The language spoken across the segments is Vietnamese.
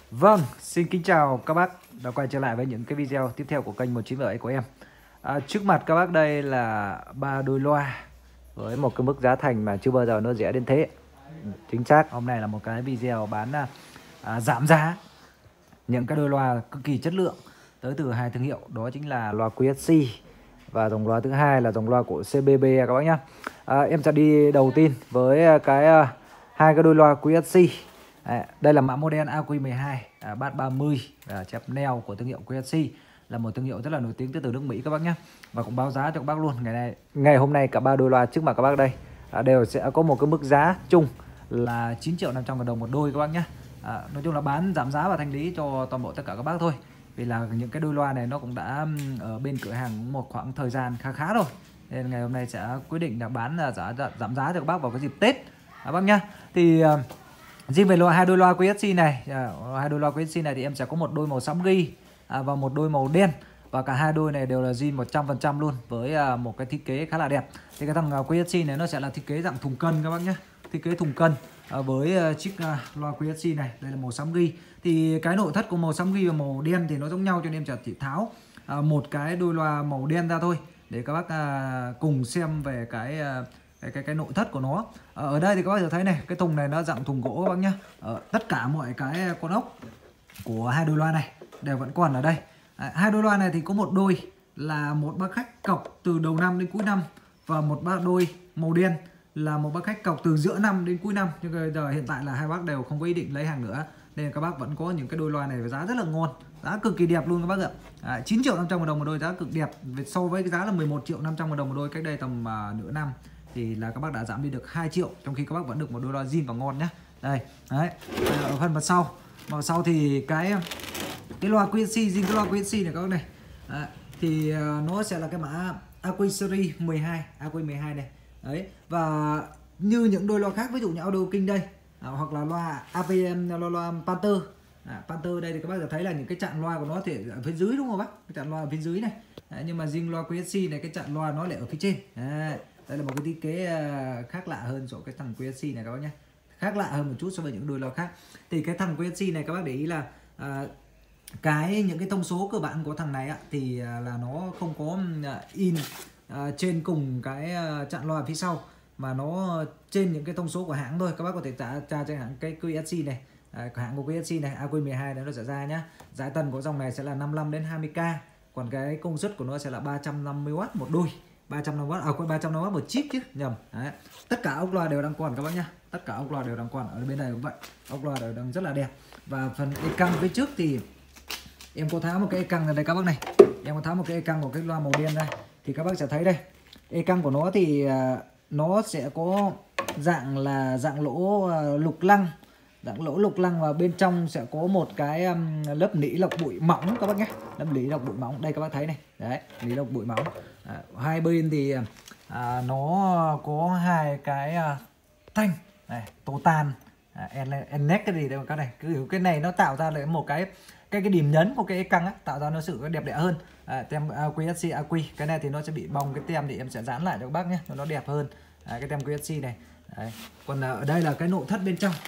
Vâng, xin kính chào các bác đã quay trở lại với những cái video tiếp theo của kênh 19V của em. Trước mặt các bác đây là 3 đôi loa với một cái mức giá thành mà chưa bao giờ nó rẻ đến thế. Chính xác, hôm nay là một cái video bán giảm giá những cái đôi loa cực kỳ chất lượng tới từ hai thương hiệu, đó chính là loa QSC và dòng loa thứ hai là dòng loa của CBB các bác nhá. Em sẽ đi đầu tiên với hai cái đôi loa QSC. Đây là mã model AQ12 Bass 30 chép neo của thương hiệu QSC, là một thương hiệu rất là nổi tiếng từ nước Mỹ các bác nhé. Và cũng báo giá cho các bác luôn. Ngày hôm nay cả ba đôi loa trước mặt các bác đây đều sẽ có một cái mức giá chung là 9.500.000 đồng một đôi các bác nhé. Nói chung là bán giảm giá và thanh lý cho toàn bộ tất cả các bác thôi, vì là những cái đôi loa này nó cũng đã ở bên cửa hàng một khoảng thời gian khá rồi, nên ngày hôm nay sẽ quyết định là bán giảm giá cho các bác vào cái dịp Tết các bác nhá. Thì riêng về hai đôi loa QSC này, thì em sẽ có một đôi màu xám ghi và một đôi màu đen, và cả hai đôi này đều là zin 100% luôn, với một cái thiết kế khá là đẹp. Thì cái thằng QSC này nó sẽ là thiết kế dạng thùng cân các bác nhé, thiết kế thùng cân với chiếc loa QSC này. Đây là màu xám ghi. Thì cái nội thất của màu xám ghi và màu đen thì nó giống nhau, cho nên em chỉ tháo một cái đôi loa màu đen ra thôi để các bác cùng xem về cái nội thất của nó. Ở đây thì các bác thấy này, cái thùng này nó dạng thùng gỗ các bác nhá. Tất cả mọi cái con ốc của hai đôi loa này đều vẫn còn ở đây. Hai đôi loa này thì có một đôi là một bác khách cọc từ đầu năm đến cuối năm, và một bác đôi màu đen là một bác khách cọc từ giữa năm đến cuối năm. Nhưng bây giờ hiện tại là hai bác đều không có ý định lấy hàng nữa, nên các bác vẫn có những cái đôi loa này với giá rất là ngon, giá cực kỳ đẹp luôn các bác ạ. 9.500.000 đồng một đôi, giá cực đẹp so với cái giá là 11.500.000 đồng một đôi cách đây tầm nửa năm, thì là các bác đã giảm đi được 2 triệu, trong khi các bác vẫn được một đôi loa zin và ngon nhá. Đây, đấy. Ở phần mặt sau thì cái loa QSC, zin cái loa QSC này các bác này. Thì nó sẽ là cái mã AQ series 12, AQ12 này. Đấy, và như những đôi loa khác, ví dụ như Audio King đây, hoặc là loa APM, loa Panther. Panther đây thì các bác sẽ thấy là những cái chặn loa của nó thì ở phía dưới, đúng không bác? Cái chặn loa ở phía dưới này. Nhưng mà riêng loa QSC này, cái chặn loa nó lại ở phía trên. Đây là một cái thiết kế khác lạ hơn so với cái thằng QSC này các bác nhé, khác lạ hơn một chút so với những đôi loa khác. Thì cái thằng QSC này các bác để ý là những cái thông số cơ bản của thằng này thì là nó không có in trên cùng cái chặn loa phía sau, mà nó trên những cái thông số của hãng thôi. Các bác có thể tra trên hãng cái QSC này, hãng của QSC này AQ12 này, nó sẽ ra nhá. Giải tần của dòng này sẽ là 55 đến 20k, còn cái công suất của nó sẽ là 350W một đôi, 350W 350W một chip chứ nhầm. Đấy. Tất cả ốc loa đều đang còn các bác nhá, tất cả ốc loa đều đang còn. Ở bên này cũng vậy, ốc loa đều đang rất là đẹp. Và phần e căng phía trước thì em có tháo một cái e căng này đây các bác này, em có tháo một cái e căng của cái loa màu đen ra, thì các bác sẽ thấy đây, e căng của nó thì nó sẽ có dạng lỗ lục lăng, và bên trong sẽ có một cái lớp nỉ lọc bụi mỏng các bác nhé, lớp nỉ lọc bụi mỏng đây các bác thấy này, đấy, nỉ lọc bụi mỏng. Hai bên thì nó có hai cái thanh này, totan, neck cái gì đây các này, cái này nó tạo ra lại một cái điểm nhấn của cái e căng tạo ra nó sự đẹp đẽ hơn. Tem QSC AQ, cái này thì nó sẽ bị bong cái tem, thì em sẽ dán lại cho các bác nhé, nó đẹp hơn cái tem QSC này. Đấy. Còn ở đây là cái nội thất bên trong.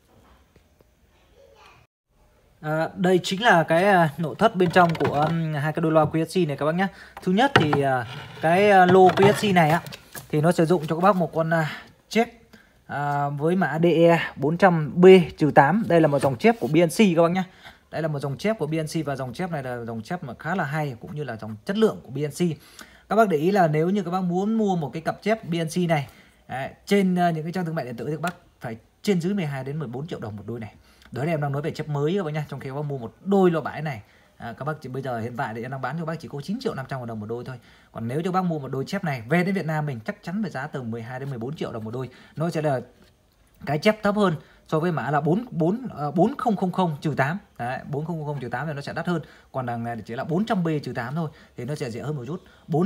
Đây chính là cái nội thất bên trong của hai cái đôi loa QSC này các bác nhé. Thứ nhất thì cái lô QSC này thì nó sử dụng cho các bác một con chép với mã DE 400B-8. Đây là một dòng chép của BNC các bác nhé. Đây là một dòng chép của BNC, và dòng chép này là dòng chép mà khá là hay, cũng như là dòng chất lượng của BNC. Các bác để ý là nếu như các bác muốn mua một cái cặp chép BNC này trên những cái trang thương mại điện tử thì các bác phải trên dưới 12 đến 14 triệu đồng một đôi này. Đó là em đang nói về chép mới các bác nha. Trong khi các bác mua một đôi loa bãi này, các bác bây giờ hiện tại thì em đang bán cho bác chỉ có 9.500.000 đồng một đôi thôi. Còn nếu cho bác mua một đôi chép này về đến Việt Nam mình, chắc chắn phải giá từ 12 đến 14 triệu đồng một đôi. Nó sẽ là cái chép thấp hơn so với mã là 4000-8. Đấy, 4000-8 thì nó sẽ đắt hơn. Còn đằng này chỉ là 400B-8 thôi, thì nó sẽ rẻ hơn một chút.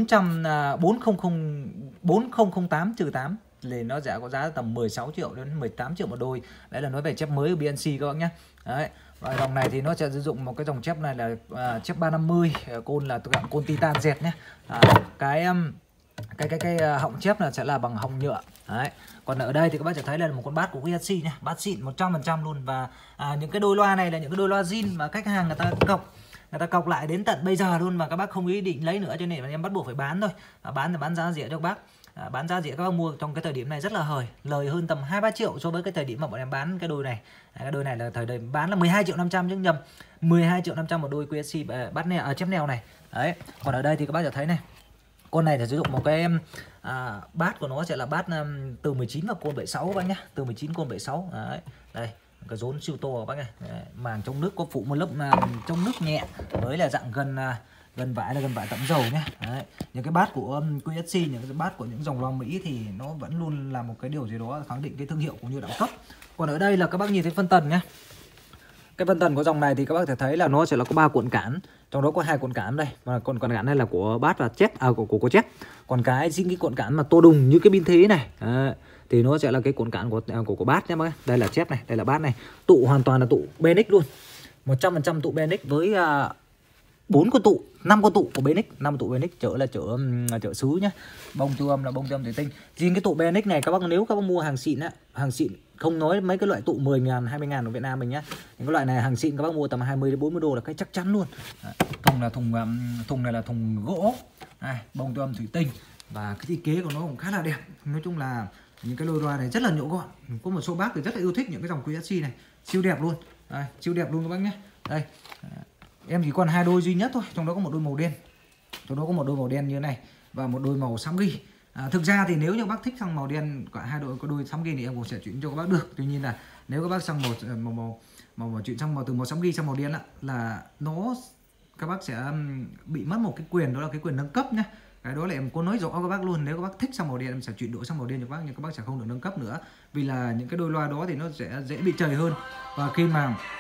4008-8 thì nó sẽ có giá tầm 16 triệu đến 18 triệu một đôi. Đấy là nói về chép mới của BNC các bác nhé. Đấy. Và dòng này thì nó sẽ sử dụng một cái dòng chép này là chép 350, côn là côn titan dẹt nhé. cái họng chép là sẽ là bằng họng nhựa. Đấy. Còn ở đây thì các bác sẽ thấy là một con bass của QSC nha, bass xịn 100% luôn. Và những cái đôi loa này là những cái đôi loa zin mà khách hàng người ta cọc lại đến tận bây giờ luôn, mà các bác không ý định lấy nữa, cho nên em bắt buộc phải bán thôi. Bán thì bán giá rẻ cho các bác. Bán giá rẻ các bác mua trong cái thời điểm này rất là hời, lời hơn tầm 2-3 triệu so với cái thời điểm mà bọn em bán cái đôi này. Cái đôi này là thời điểm bán là 12 triệu 500 chứ nhầm, 12 triệu 500 một đôi QSC bass neo chép neo này. Đấy. Còn ở đây thì các bác sẽ thấy này, con này là sử dụng một cái bass của nó sẽ là bass từ 19 và côn 76 các bác nhá, từ 19 côn 76. Đấy. Đây, cái rốn siêu to các bác này. Đấy. Màng chống nước có phụ một lớp chống nước nhẹ, với là dạng gần vải là gần vải tẩm dầu nhé. Đấy. Những cái bass của QSC, những cái bass của những dòng loa Mỹ thì nó vẫn luôn là một cái điều gì đó khẳng định cái thương hiệu cũng như đẳng cấp. Còn ở đây là các bác nhìn thấy phân tần nhé. Cái phân tần của dòng này thì các bác thể thấy là nó sẽ là có 3 cuộn cản, trong đó có 2 cuộn cản đây, và cuộn cản này là của bass và chép của chép. Còn cái cuộn cản mà to đùng như cái pin thế này thì nó sẽ là cái cuộn cản của bass nhé bác. Đây là chép này, đây là bass này. Tụ hoàn toàn là tụ Benix luôn, 100% tụ Benix với 4 con tụ, 5 con tụ của Benix, 5 tụ Benix, chở là chở sứ nhá. Bông tiêu âm là bông tiêu âm thủy tinh. Riêng cái tụ Benix này các bác, nếu các bác mua hàng xịn á, hàng xịn không nói mấy cái loại tụ 10.000, 20.000 ở Việt Nam mình nhá. Những cái loại này hàng xịn các bác mua tầm 20 đến 40 đô là cái chắc chắn luôn. Thùng là thùng này là thùng gỗ. Đây, bông tiêu âm thủy tinh và cái thiết kế của nó cũng khá là đẹp. Nói chung là những cái đôi loa này rất là nhổ gọn. Có một số bác thì rất là yêu thích những cái dòng QSC này, siêu đẹp luôn. Đây, siêu đẹp luôn các bác nhé. Đây. Em chỉ còn 2 đôi duy nhất thôi, trong đó có một đôi màu đen. Trong đó có một đôi màu đen như thế này và một đôi màu xám ghi. Thực ra thì nếu như bác thích sang màu đen, cả hai đôi có đôi xám ghi thì em cũng sẽ chuyển cho các bác được. Tuy nhiên là nếu các bác sang màu chuyển sang từ màu xám ghi sang màu đen là nó các bác sẽ bị mất một cái quyền, đó là cái quyền nâng cấp nhá. Cái đó là em có nói rõ các bác luôn, nếu các bác thích sang màu đen em sẽ chuyển đổi sang màu đen cho các bác, nhưng các bác sẽ không được nâng cấp nữa, vì là những cái đôi loa đó thì nó sẽ dễ bị trầy hơn. Và khi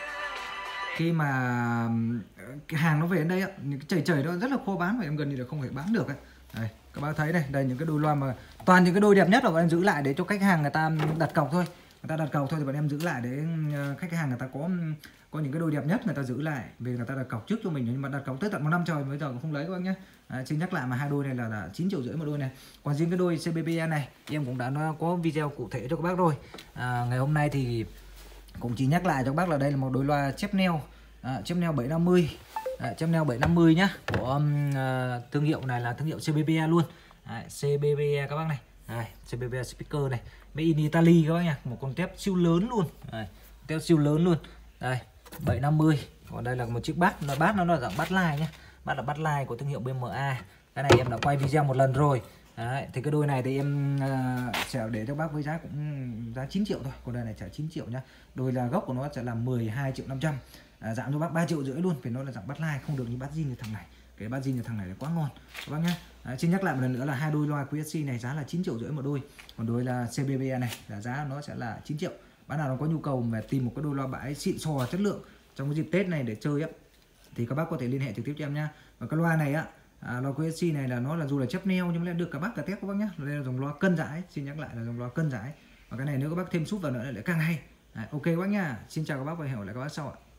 mà cái hàng nó về đến đây những cái chảy đó rất là khó bán và em gần như là không thể bán được ấy. Đây, các bác thấy đây, đây những cái đôi loa mà toàn những cái đôi đẹp nhất là bọn em giữ lại để cho khách hàng người ta đặt cọc thôi. Người ta đặt cọc thôi thì bọn em giữ lại để khách hàng người ta có những cái đôi đẹp nhất người ta giữ lại, vì người ta đặt cọc trước cho mình, nhưng mà đặt cọc tới tận 1 năm trời bây giờ cũng không lấy các bác nhé. Xin nhắc lại mà hai đôi này là 9,5 triệu một đôi này. Còn riêng cái đôi CBPE này em cũng đã có video cụ thể cho các bác rồi. Ngày hôm nay thì cũng chỉ nhắc lại cho các bác là đây là một đôi loa chép neo, chép neo 750, chép neo 750 nhá, của thương hiệu này là thương hiệu CBPE luôn. CBPE các bác này, CBPE speaker này, made in Italy các bác nha, một con tép siêu lớn luôn, tép siêu lớn luôn. Đây 750. Còn đây là một chiếc bass, nó là dạng bass line nhé, bass là bass line của thương hiệu BMA. Cái này em đã quay video một lần rồi. Đấy, thì cái đôi này thì em sẽ để cho bác với giá cũng giá 9 triệu thôi. Còn đây này trả 9 triệu nhá. Đôi là gốc của nó sẽ là 12,5 triệu. Giảm cho bác 3,5 triệu luôn, vì nó là dạng bass line, không được như bass zin như thằng này. Cái bass zin như thằng này là quá ngon các bác nhá. Xin nhắc lại một lần nữa là hai đôi loa QSC này giá là 9,5 triệu một đôi. Còn đôi là CBBE này là giá nó sẽ là 9 triệu. Bác nào có nhu cầu mà tìm một cái đôi loa bãi xịn sò chất lượng trong cái dịp Tết này để chơi thì các bác có thể liên hệ trực tiếp cho em nhá. Và cái loa này loa QSC này là nó là dù là chép neo nhưng mà được cả bác cả tép các bác nhá. Đây là dòng loa cân giải, xin nhắc lại là dòng loa cân giải. Và cái này nếu các bác thêm súp vào nữa lại càng hay. Ok các bác nhá. Xin chào các bác và hẹn gặp lại các bác sau ạ.